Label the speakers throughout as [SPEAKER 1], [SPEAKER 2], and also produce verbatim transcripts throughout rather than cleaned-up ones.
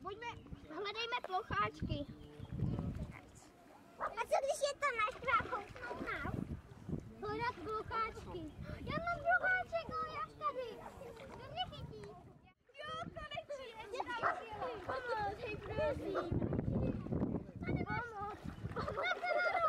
[SPEAKER 1] Pojďme, hledejme plocháčky.
[SPEAKER 2] A co když je to naštve a kouknou nás?
[SPEAKER 1] Hledat plocháčky. Já mám plocháček, no já tady. To mě chytí. Jo, konečně. Je tam přijeli. Pomoc, hej, prosím. Pane, pomoc. Pomoc.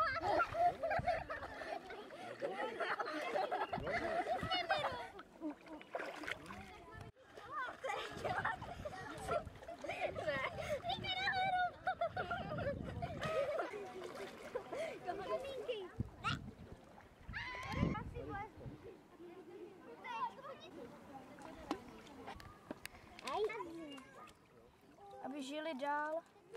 [SPEAKER 1] Aby žili dál.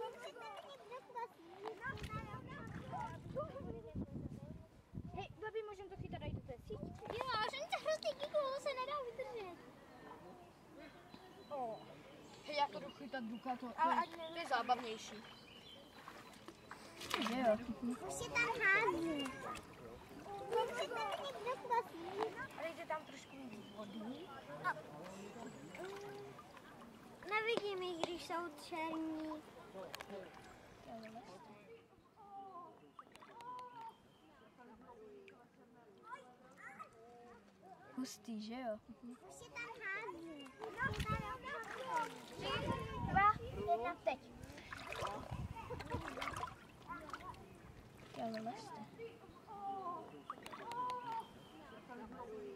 [SPEAKER 1] Hej, babi, můžeme to chytat i do té síťky?
[SPEAKER 2] Jo, že to hrozný kikulu se nedá vydržet.
[SPEAKER 1] Oh. Hej, já to jdu chytat Duka, to, to, je, to je zábavnější. Jo.
[SPEAKER 2] Už je tam hází. Můžete mi někdo prosím?
[SPEAKER 1] Ale jde tam trošku vody.
[SPEAKER 2] Nevidím jich, když jsou černí.
[SPEAKER 1] Hustý, že jo?
[SPEAKER 2] Už je tam hází.
[SPEAKER 1] Dva, jedna, teď. Ale leste.